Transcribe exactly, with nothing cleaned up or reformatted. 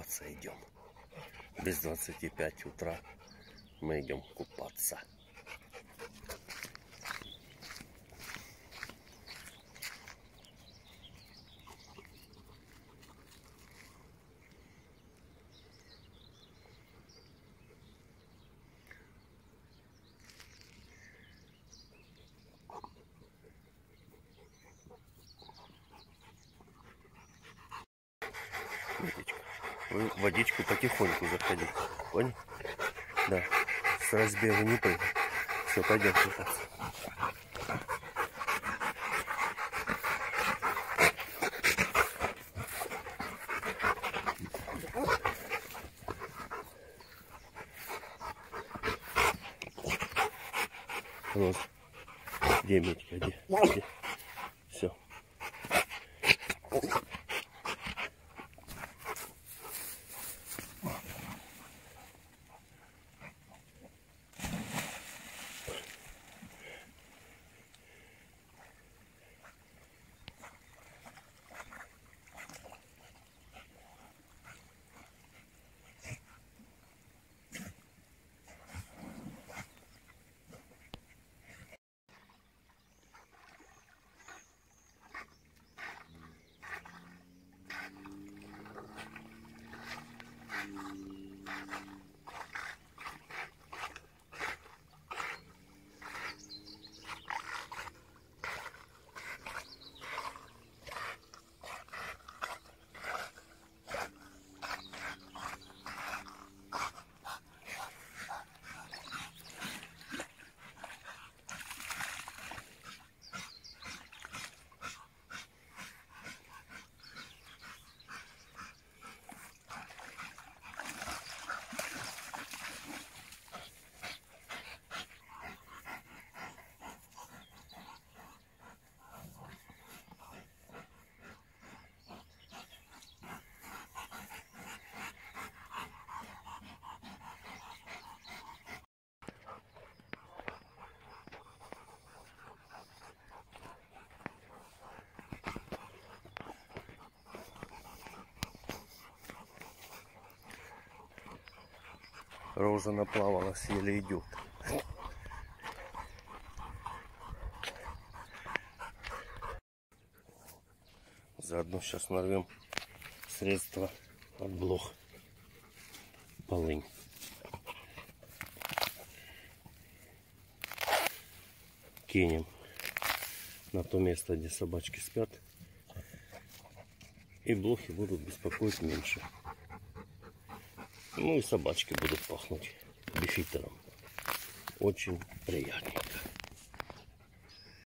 купаться идем. Без двадцати пяти утра мы идем купаться. Водичка. Вы в водичку потихоньку заходите. Понял? Да. С разбегу не прыгай. Все, пойдем купаться. Вот. Где Митька? Где? Где? Все. Роза наплавалась, еле идет. Заодно сейчас нарвем средства от блох. Полынь. Кинем на то место, где собачки спят. И блохи будут беспокоить меньше. Ну и собачки будут пахнуть бифитером. Очень приятненько.